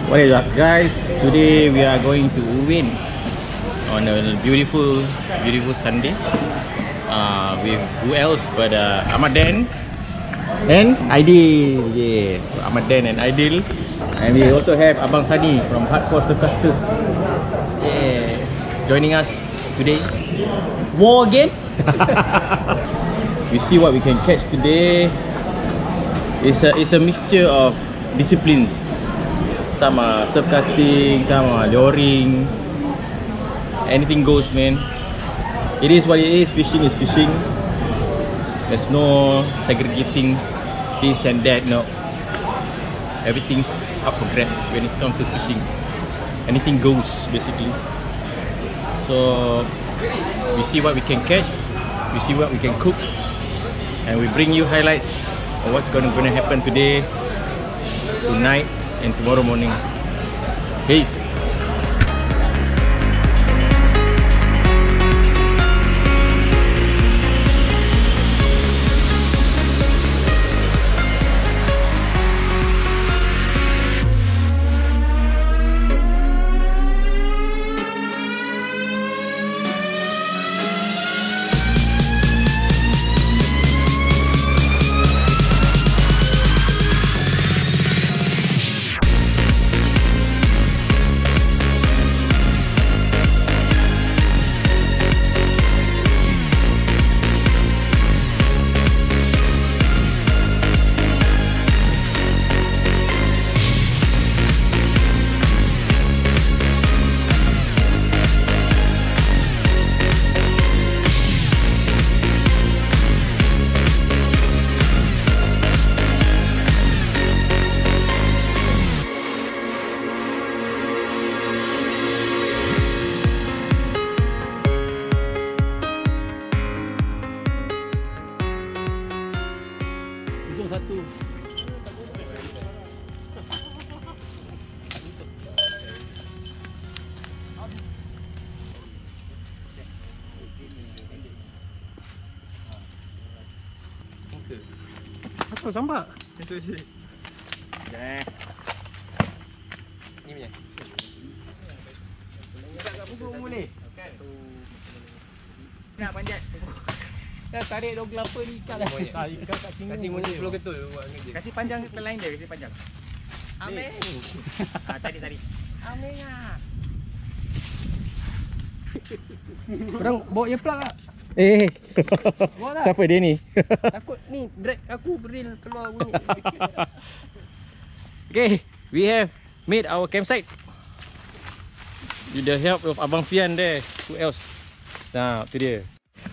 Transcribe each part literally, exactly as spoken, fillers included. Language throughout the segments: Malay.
What is up, guys? Today we are going to Ubin on a beautiful, beautiful Sunday. Uh, with who else but uh, Ahmad Dan and Aidil. Yes, so Ahmad Dan and Aidil. And we also have Abang Sani from Hardcore Surfcaster. Yeah, joining us today. War again. We see what we can catch today. It's a it's a mixture of disciplines. Some are surfcasting, some are luring. Anything goes, man. It is what it is. Fishing is fishing. There's no segregating this and that. No, everything's up for grabs when it comes to fishing. Anything goes, basically. So we see what we can catch, we see what we can cook, and we bring you highlights of what's gonna, gonna happen today, tonight, and tomorrow morning. Peace. Satu. Apa sambar? Itu sih. Dah. Ni punya. Tak pukul boleh. Okey. Nak panjat. Dah tarik dua gelapa ni ikat dah. Ikat kat sini. Kasih monyet sepuluh ketul buat kerja. Kasih panjang ke lain dia, kasih panjang. Ambil. Ah, tadi tadi. Ambil lah. Korang bawa earplug tak? Eh. Siapa dia ni? Takut ni drag aku berdil keluar bunyi. Okay, we have made our campsite. With the help of Abang Fian there. Who else? Nah, tu dia.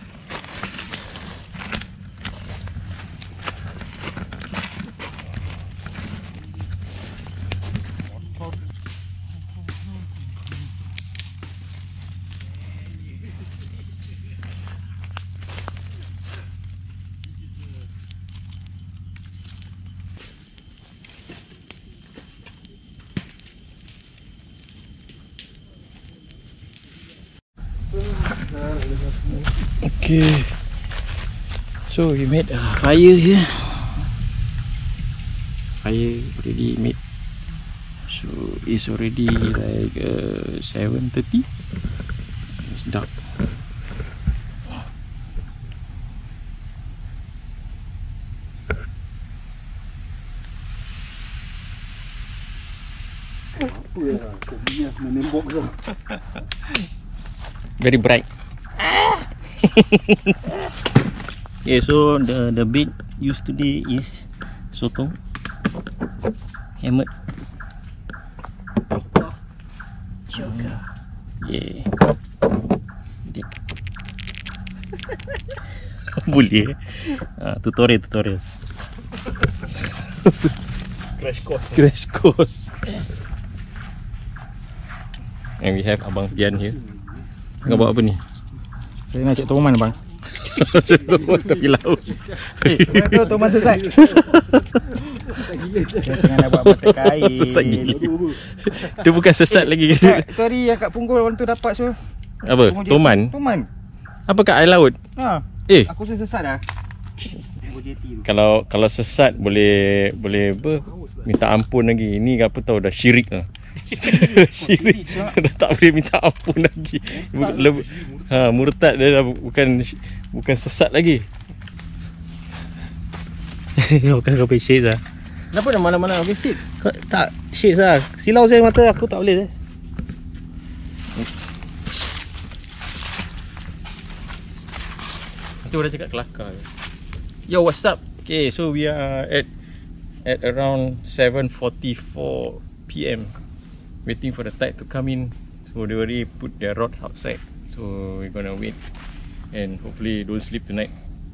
Okay, so we made a fire here. Fire already made. So it's already like uh, seven thirty. It's dark. Apa ya? Kopinya menembok tu. Very bright. Okay, so the the bait used today is sotong, hammered, joker. Yeah. Boleh. Ah, tutorial tutorial. Crash course. Crash course. And we have Abang Fian here. Kau buat apa ni? Saya nak cek Toman bang. Cek Toman tepi laut. Eh, tu Toman sesat. Jangan nak buat mata kain. Sesat gila. Tu bukan sesat lagi. Sorry yang kat Punggol orang tu dapat so. Apa? Toman? Toman. Apa kat air laut? Ha. Eh. Aku rasa sesat dah. Kalau kalau sesat boleh boleh apa? Minta ampun lagi. Ini apa tahu dah syirik lah. Syirik. Dah tak boleh minta ampun lagi. Bukan, ha, murtad dia dah bukan bukan sesat lagi. Bukan kau pay shades lah. Kenapa dah malam-malam habis shit? Tak, shades lah. Silau saya mata aku tak boleh. Itu dah cakap kelakar. Yo, what's up? Okay, so we are at at around seven forty-four p m waiting for the tide to come in. So they already put their rod outside. So we're gonna wait and hopefully don't sleep tonight.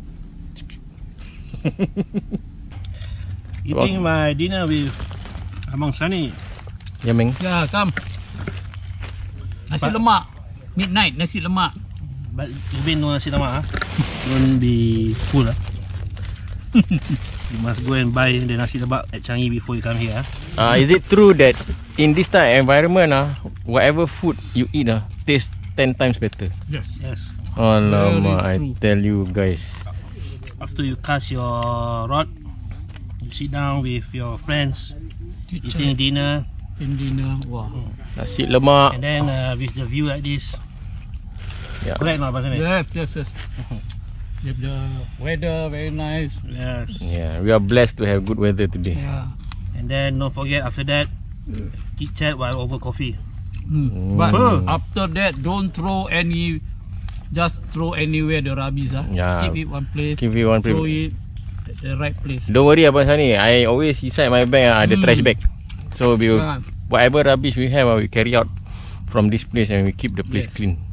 Eating my dinner with Abang Sunny. Yeah, Meng. Ya, come. Nasi But- lemak. Midnight nasi lemak. But Ubin no nasi lemak ah. Don't be full ah. You must go and buy the nasi lemak at Changi before you come here. Uh, is it true that in this type of environment, ah, whatever food you eat, ah, tastes ten times better? Yes. Yes. Alamak, I true. tell you guys. After you cast your rod, you sit down with your friends, eating dinner, In dinner. Wah. Nasi lemak. and then uh, with the view like this. Yeah. Correct not, Abang Sunny? Yes, yes, yes. If the weather very nice. Yes. Yeah, we are blessed to have good weather today. Yeah. And then don't forget after that, chit chat while over coffee. Hmm. But Hmm. after that, don't throw any. Just throw anywhere the rubbish. Ah. Yeah. Keep it one place. Give you one Throw place. it at the right place. Don't worry Abang Sani, I always inside my bag ah, ada Hmm. trash bag. So we will, Ah. whatever rubbish we have, ah, we carry out from this place and we keep the place Yes. clean.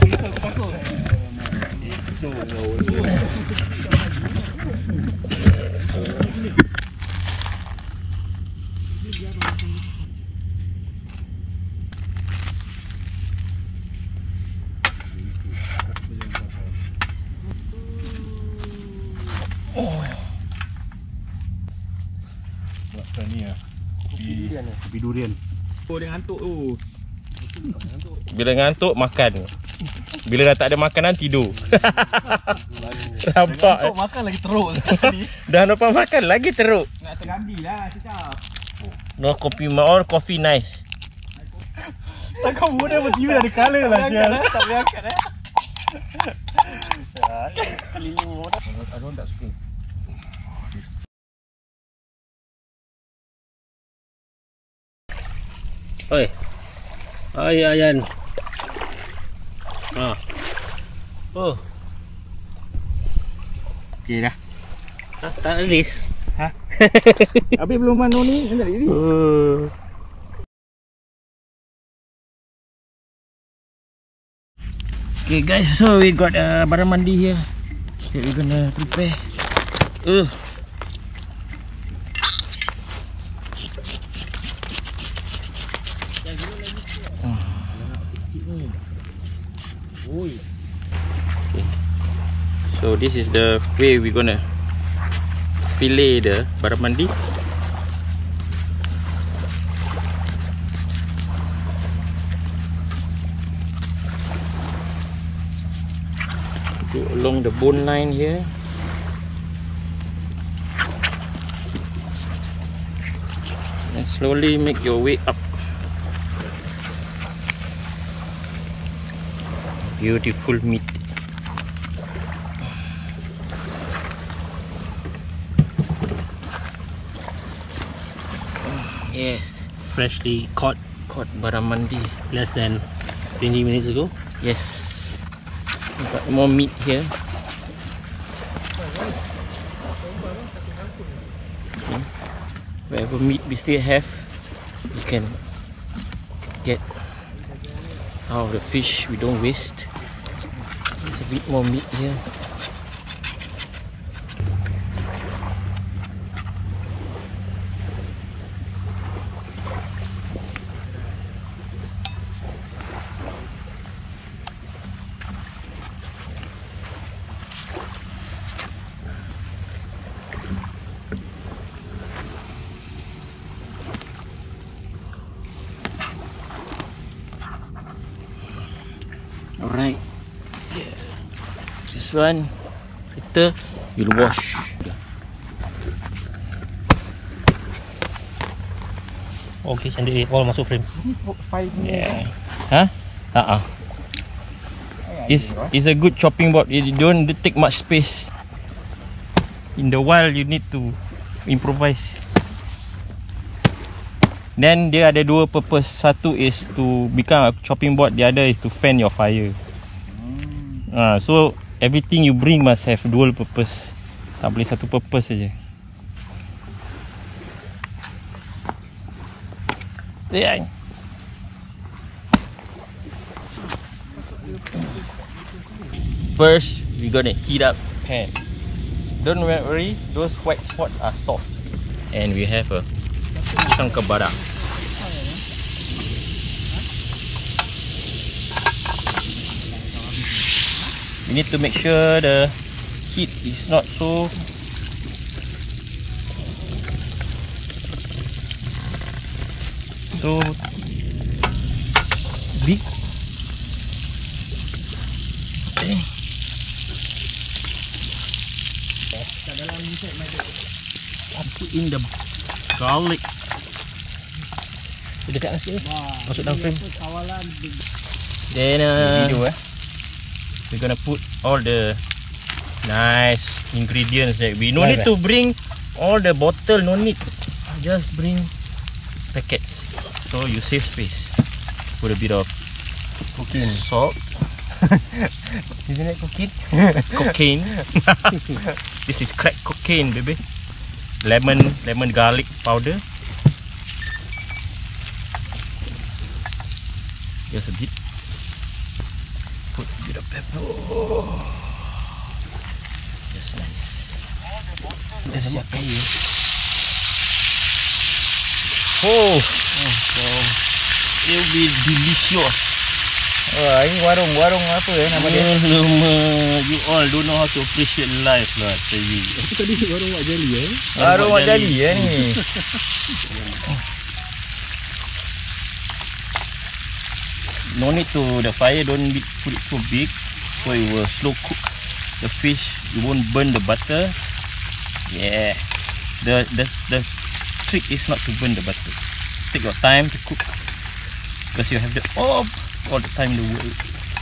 Kopi durian. Oh, dia ngantuk tu. Bila ngantuk makan. Bila dah tak ada makanan tidur. Nampak eh? makan lagi teruk. Dah nampak makan lagi teruk. Nak tergambi lah, cakap. No coffee, all coffee nice. Tak kau muda pun T V ada colour lah sial. Tak boleh angkat eh. Sekeliling muda. Adon tak suka. Oi. Ai Ayan. Ah. Oh. Okay dah. Ha, tak release. Habis belum mano ni, nak ini. Uh. Okay guys, so we got uh, barang mandi here that we're gonna prepare. Uh. Okay. So this is the way we're gonna fillet the barang mandi. Go along the bone line here. And slowly make your way up. Beautiful meat. Yes, Freshly caught caught barang mandi. less than twenty minutes ago. Yes, we got more meat here. Okay. Whatever meat we still have, we can get out of the fish. We don't waste. There's a bit more meat here. Alright. Yeah. This one later you'll wash. Okay, cantik. All masuk frame. Yeah. Huh? Uh-uh. It's, it's a good chopping board. It don't take much space. In the wild, you need to improvise. Then dia ada dua purpose. Satu is to become a chopping board. The other is to fan your fire. Ah, uh, so everything you bring must have dual purpose. Tak boleh satu purpose saja. Yeah. First, we gonna heat up pan. Don't worry, those white spots are soft. And we have a chunk of butter. You need to make sure the heat is not so so big. Okay. I'll put in the garlic. Dekat sikit. Masuk dalam frame. Then uh, video, eh. we're gonna put all the nice ingredients that we no need to bring all the bottle, no need. Just bring packets. So you save space. Put a bit of Cocaine. salt. Isn't it cocaine? Cocaine. This is crack cocaine, baby. Lemon, lemon garlic powder. Just a bit. Put a bit of pepper. Oh. Just nice. Dah siap kaya. Oh, so it will be delicious. Wah, ini warung-warung apa ya nama dia? Alamak, you all don't know how to appreciate life lah, tell you. Aku tadi warung Wak Jali eh. Warung Wak Jali ya ni. No need to, the fire don't be, put it too big, so it will slow cook the fish. You won't burn the butter. Yeah, the the the trick is not to burn the butter. Take your time to cook, because you have the oh all the time in the world.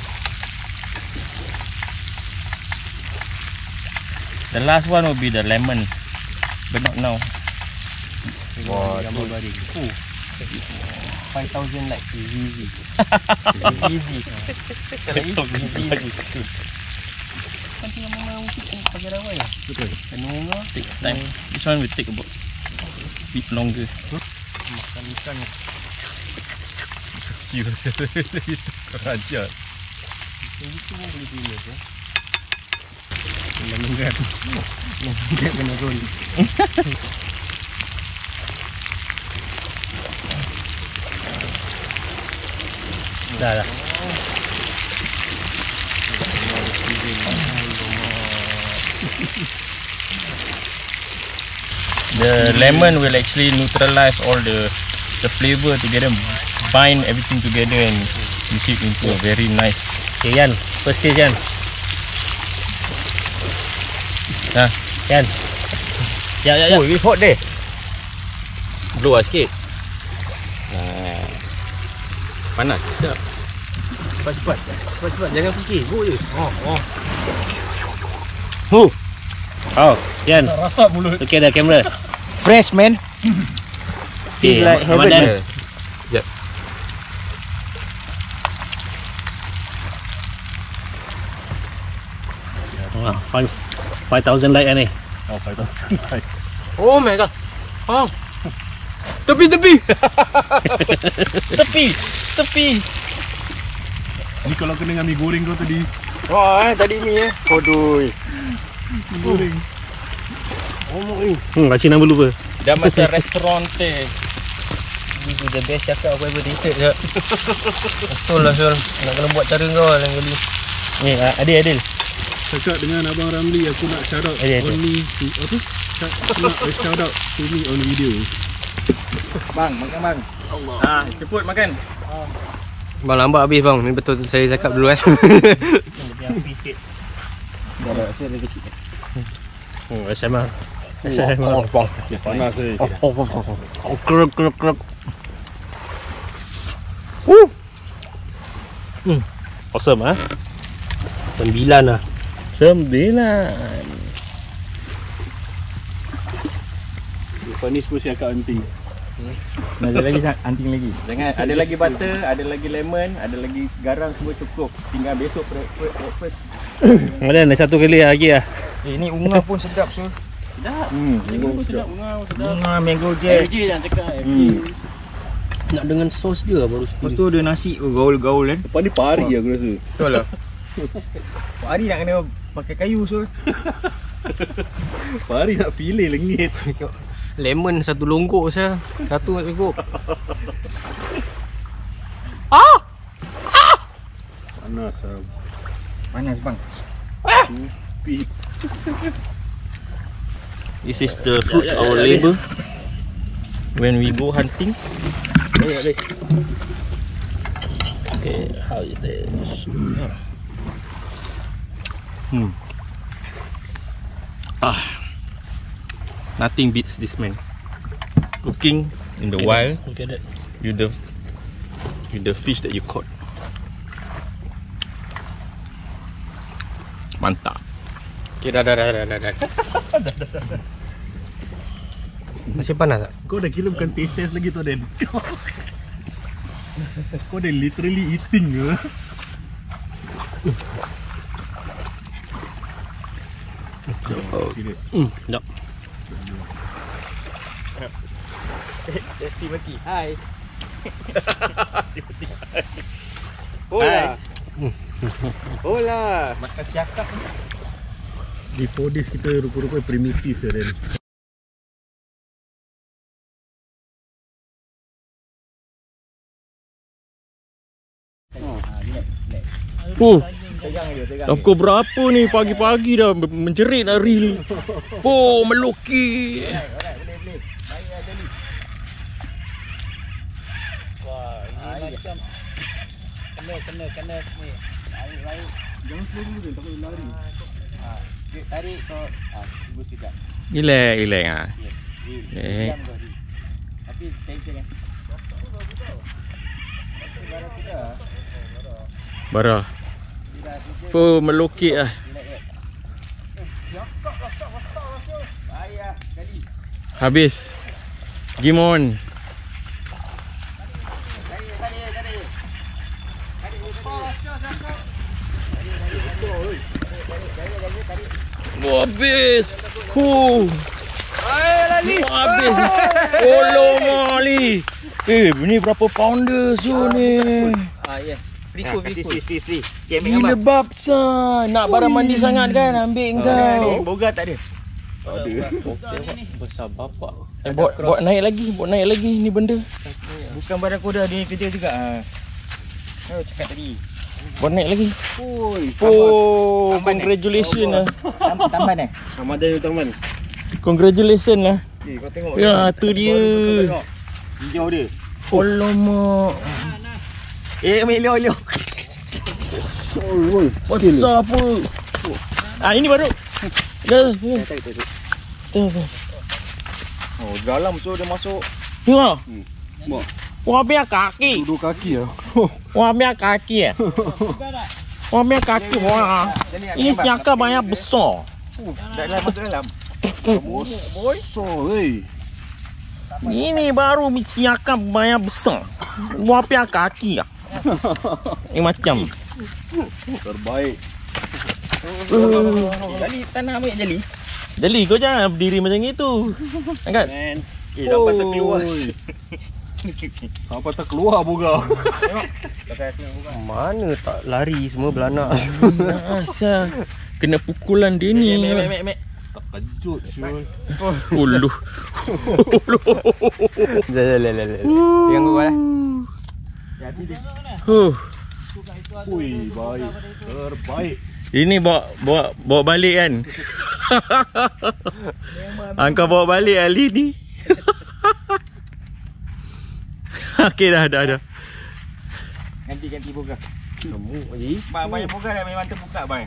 The last one will be the lemon, but not now. Wah, gambar baring. Oh, five thousand like easy. Easy. Easy. Easy. Kan tinggal memang untuk pakai rawai ya. Betul. Kenunga. Take time. This one will take about a bit longer. Makan ikan. Sial. Raja. Itu pun boleh guna ya. Meninggal. Meninggal kena roll. Dah dah. The lemon will actually neutralize all the the flavor together, bind everything together and make it into a very nice. Okay, Yan. First stage, Yan. Ha, Yan. Ya, ya, ya. Oh, ini hot deh. blow lah sikit. Nah. Panas, sedap. Cepat cepat. Cepat cepat. Jangan fikir. Go je. Oh, oh. Huh. Oh, Yan. Rasa mulut. Okay dah kamera. Fresh man. Okay, like heaven. Ramadan. Jap. Wah, five five thousand like ni. Oh, five thousand like. Oh my god. Oh. Tepi, tepi. Tepi, tepi. Ni kalau kena dengan mi goreng kau tadi. Wah, eh, tadi mi eh. Aduh. Mi goreng. Oh my. Hmm, kasih nama lupa. Dah macam restoran teh. This is the best cakap aku ever tasted je. Betul lah Syul. Nak kena buat cara kau lain kali. Ni Adil Adil. Cakap dengan Abang Ramli aku nak shout out Eh, eh, only to apa? Aku nak shout out to me on video. Bang, makan bang. Ah, ceput makan. Bang lambat habis bang. Ni betul saya cakap dulu eh. Dia api sikit. Dah dah saya lagi kecil. Hmm, S M R. S M R. bang. Panas eh. Oh, oh, oh, oh. Oh, kerap kerap kerap. Awesome ah. Sembilan lah. Sembilan. Panis pun siap kat anting. Ada lagi anting lagi. Jangan ada lagi butter, ada lagi lemon, ada lagi garam, semua cukup. Tinggal besok breakfast. Ada nak satu kali lagi lah. Eh, ni unga pun sedap so. Sedap. Hmm, mango pun sedap. Bunga pun sedap. Unga mango jack. M J jangan cakap. Hmm. Nak dengan sos dia baru Lepas sekali. tu ada nasi oh, gaul-gaul kan. Lepas ni pari aku rasa. Betul lah. Pak Ari nak kena pakai kayu so. Pari nak fillet lengit. Lemon satu longgok saya. Satu nak cukup. Panas ah. Panas bang. Pik. This is the fruit of our labor when we go hunting. Okay, how is this? Hmm. Ah, nothing beats this, man. Cooking in the wild Look at that. with the with the fish that you caught. Mantap. Okay, dah dah dah dah dah. dah. Masih panas tak? Kau dah kira bukan taste test lagi tu Den. Kau dah literally eating ke? Serius. Hmm, sedap. Esti maki. Hai. Hola. Hola. Makan siakap. Before this kita rupa-rupa primitif ya Den. Oh, pukul berapa ni pagi-pagi dah menjerit dah reel. Oh, meloki. Kena kena kena ni. Lari-lari. Jangan slow dulu dia takut lari. Ha, dia tarik so ah tunggu sekejap. Relax, relax ah. Eh. Tapi tension kan. Bara. Oh, meloki ah. Habis. Gimon. Habis. Huh. Hai lali. Habis. Tolong Ali. Eh, ni berapa pounder so ni? Ah yes. Free school, free school. Free, free. Okay, Gila bab san. Nak barang mandi sangat kan? Ambil kau. Boga tak ada. Ada. Besar bapak. Eh, buat buat naik lagi, buat naik lagi ni benda. Bukan badan koda dia kerja juga ah. Kau cakap tadi. Buat naik lagi. Oi. Oh, congratulations lah. Tamban eh? Ramadan tu teman. Congratulations lah. Okay, kau tengok. Ya, tu dia. Hijau dia. Alamak. Eh, ambil lio-lio. Oi, oi. Besar apa? Ah, ini baru. Dah. Tu tu. Oh, dalam so dia masuk. Tengok. Mak, Wah, biar kaki. duduk kaki ah. Wah, biar kaki eh. Wah, biar kaki. Wah. Ini siaka banyak besar. Dah dalam masuk dalam. Boy. So, hey. Ini baru siaka banyak besar. Wah, biar kaki ah. Ini macam. Terbaik. Jali tanah ambil jali. Jeli, kau jangan berdiri macam itu. Angkat. Man. Eh, dapat terkeluar. Apa tak keluar boga. Mana tak lari semua belanak. Asal kena pukulan dia ni. Mek mek mek. Tak kejut Syul. Ulu. Dah dah dah dah. Pegang kau lah. Huh. Ui, baik. Terbaik. Ini bawa bawa bawa balik kan. Angkau bawa balik Ali ni. Okey dah dah dah. Ganti-ganti boga. Kamu lagi. Bang banyak boga dah memang terbuka bang.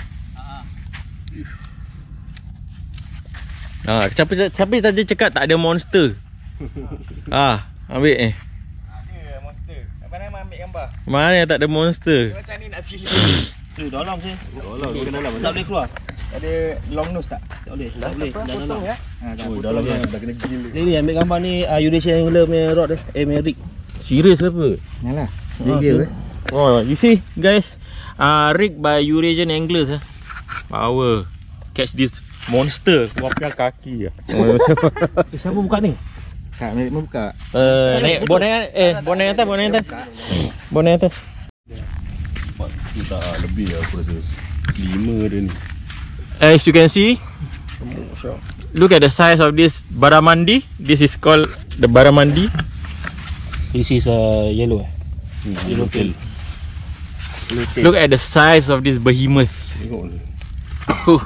Ha, siapa siapa tadi cakap tak ada monster? Ah, ambil eh. Ada monster. Abang nak ambil gambar gambar. Mana tak ada monster? Macam ni nak pilih. Eh, dalam je. Dalam, dia kena dalam. Tak boleh keluar. Ada long nose tak? Tak boleh. Tak boleh. Dah dalam. Ya? Ha, Oh, dalamnya dah kena gila. Ni ni ambil gambar ni uh, Eurasian Angler punya rod dia. Eh, punya rig. Serius ke apa? Yalah. Oh, Dia so- oh, you see guys, uh, rig by Eurasian Anglers eh. Power. Catch this monster. Wapian kaki lah. Eh, siapa buka ni? Kak, naik buka. Uh, naik, bawa naik, eh, bawa naik atas, bawa naik atas. Bawa naik atas. Tak lebih lah aku rasa. Lima dia ni. As you can see, look at the size of this barramundi. This is called the barramundi. This is uh, yellow eh. Hmm, yellow tail. Look at the size of this behemoth. Tengok ni. Huh.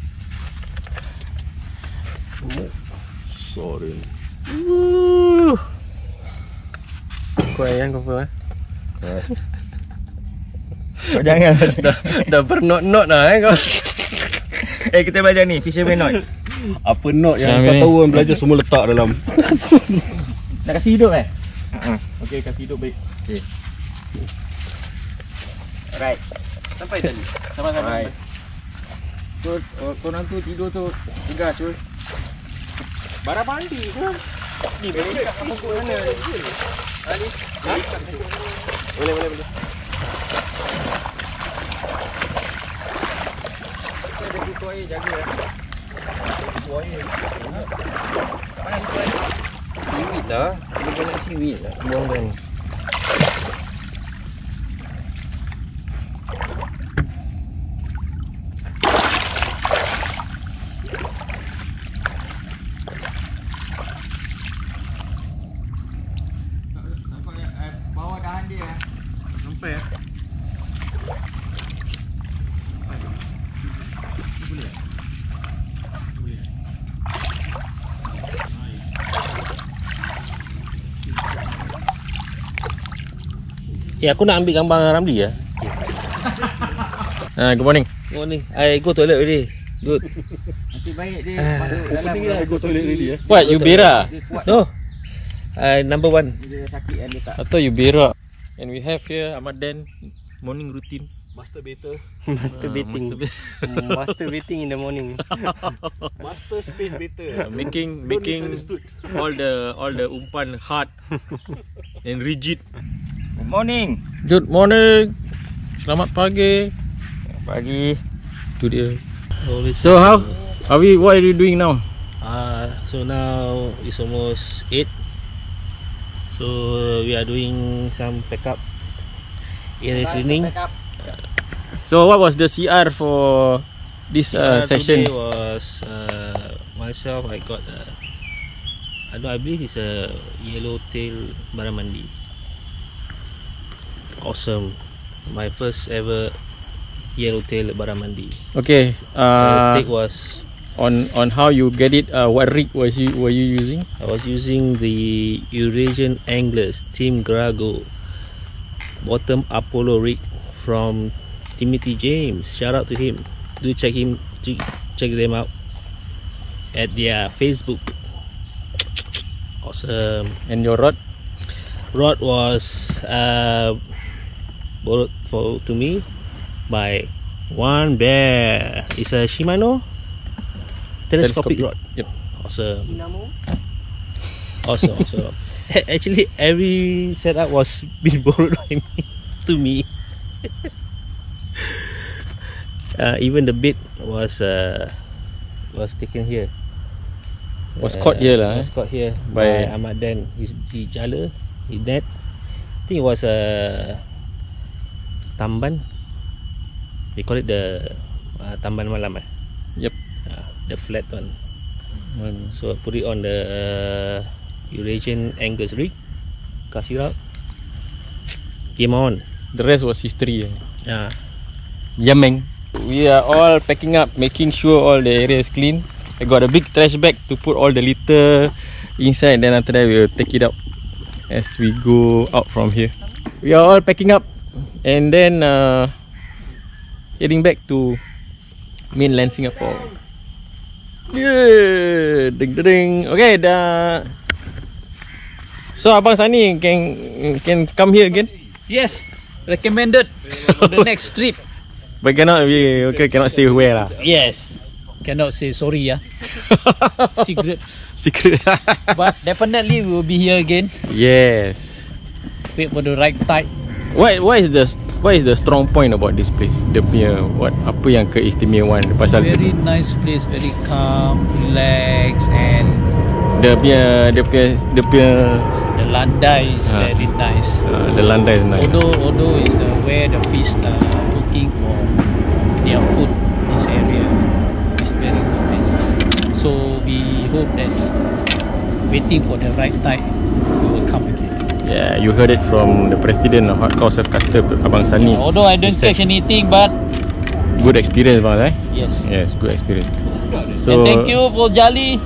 Sorry. Woo. Kau yang kau apa? Kau jangan dah, dah bernot-not dah eh kau. Eh kita belajar ni fisherman knot. Apa knot yang Kami- kau tahu orang belajar semua letak dalam. Nak kasih hidup eh? Ha. Okey kasih hidup baik. Okey. Alright. Sampai tadi. Sama-sama. Alright. Tu oh, korang tu tidur tu tegas tu. Barang mandi tu. Ni boleh kat pokok mana? Ali. Ha? Boleh boleh boleh. Saya ada kutu air jaga. Kutu air. Mana kutu air? Siwit lah. Dia banyak siwit lah. Buang-buang. Bawa dahan dia. Sampai ya. Eh, aku nak ambil gambar dengan Ramli ya. Ah, good morning. Oh ni, I go toilet already. Good. Nasib baik dia masuk dalam. Opening lah, go toilet already eh. What you berak? Dia kuat. No. I number one. Dia sakit kan dia tak. I thought you berak. And we have here Ahmad Dan morning routine. Masturbator. Masturbating. Masturbating in the morning. Master space better. Uh, making making all the all the umpan hard and rigid. Good morning. Good morning. Selamat pagi. Pagi. Tu dia. So how? Are we? What are you doing now? Uh, so now it's almost eight. So we are doing some pack up, area cleaning. So what was the C R for this uh, Uh, session? Today was uh, myself. I got. Uh, I know. I believe it's a yellow tail barramundi. Awesome! My first ever yellow tail barramundi. Okay. Uh, Uh, take was on on how you get it? Uh, what rig was you were you using? I was using the Eurasian Anglers Team Grago bottom Apollo rig from Timothy James. Shout out to him. Do check him. Check them out at their Facebook. Awesome. And your rod? Rod was uh, borrowed for to me by One Bear. It's a Shimano telescopic, Telescopic. rod. Yep. Awesome. Awesome. Awesome. Actually, every setup was being borrowed by me to me. uh, even the bait was uh, was taken here. Was caught here lah, Was eh? caught here By- by, Ahmad Dan. His the jala, his net. I think it was a tamban. They call it the uh, tamban malam. Eh? Yep. Uh, the flat one. Um, So I put it on the uh, Eurasian Anglers rig. Cast it out. Game on. The rest was history. Eh? Yeah. Yameng. We are all packing up, making sure all the area is clean. I got a big trash bag to put all the litter inside. Then after that we will take it out as we go out from here. We are all packing up and then uh, heading back to mainland Singapore. Yeah, ding ding. Okay, dah. So Abang Sani can can come here again. Yes, recommended for the next trip. But cannot we okay, cannot say where lah. Yes, cannot say sorry, yeah. Secret. Secret. But definitely we will be here again. Yes. Wait for the right tide. What what is the what is the strong point about this place? Dia punya what apa yang keistimewaan pasal Very nice place, very calm, relax, and dia punya dia punya dia punya the landai is Ah. very nice. uh, the landai is nice. Although although is uh, where the fish are looking for their food, this area is very good. Man. So we hope that waiting for the right tide, we will come again. Yeah, you heard it from the president of Hardcore Surfcaster, Abang Sani. Although I don't catch anything, but Good experience, bang, eh? yes. Yes, good experience. And thank you for Jali.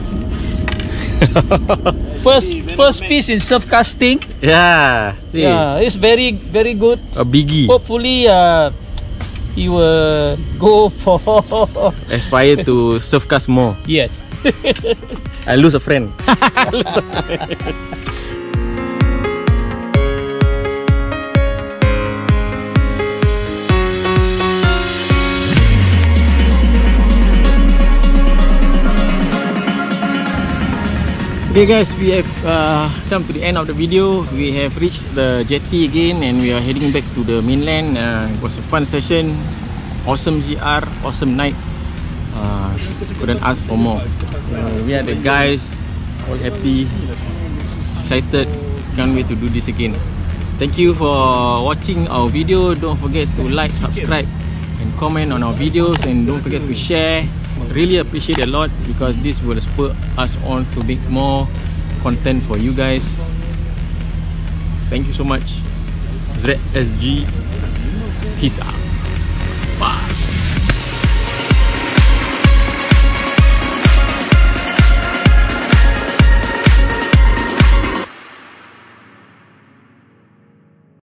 first first piece in surf casting. Yeah, see, Yeah, it's very very good. a biggie. Hopefully, uh, he will go for Aspire to surfcast more. yes. I lose a friend. Okay guys, we have uh, come to the end of the video. We have reached the jetty again and we are heading back to the mainland. Uh, it was a fun session, awesome G R, awesome night. Uh, couldn't ask for more. Uh, we are the guys, all happy, excited, can't wait to do this again. Thank you for watching our video. Don't forget to like, subscribe and comment on our videos, and don't forget to share. Really appreciate a lot because this will spur us on to make more content for you guys. Thank you so much. Z S G, peace out.